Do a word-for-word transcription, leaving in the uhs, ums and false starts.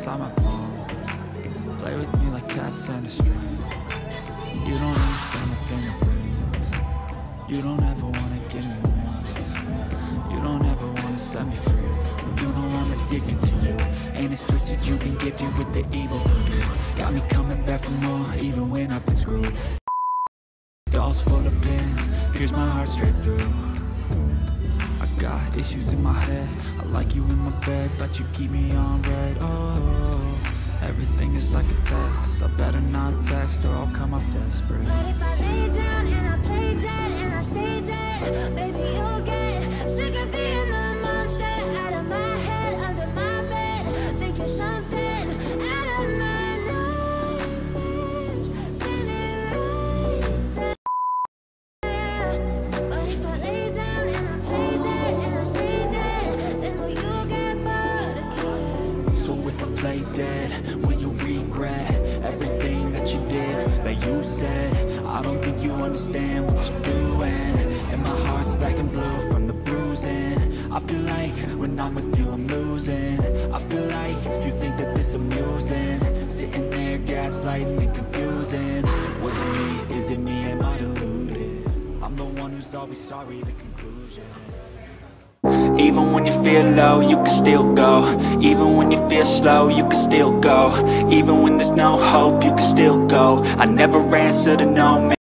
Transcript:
inside my palm. Play with me like cats and a string. You don't understand the thing I bring. You don't ever wanna give me wings. You don't ever wanna set me free. You know I'm addicted to you, and it's twisted, you've been gifted with the evil voodoo. Got me coming back for more, even when I've been screwed. Dolls full of pins, pierce my heart straight through. I got issues in my head, I like you in my bed, but you keep me on red. Oh, everything is like a test, I better not text or I'll come off desperate. But if I lay down and I play dead and I stay dead, baby you'll get sick of being the monster out of my head, under my bed. Think you're something out of my nightmares, standing right there. But if I lay down and I play dead and I stay dead, then will you get bored again? So if I play dead, will you regret everything that you did, that you said? I don't think you understand what you're doing, and my heart's black and blue from the bruising. I feel like when I'm with you I'm losing. I feel like you think that this amusing, sitting there gaslighting and confusing. Was it me? Is it me? Am I deluded? I'm the one who's always sorry, the conclusion. Even when you feel low, you can still go. Even when you feel slow, you can still go. Even when there's no hope, you can still go. I never answer to no man.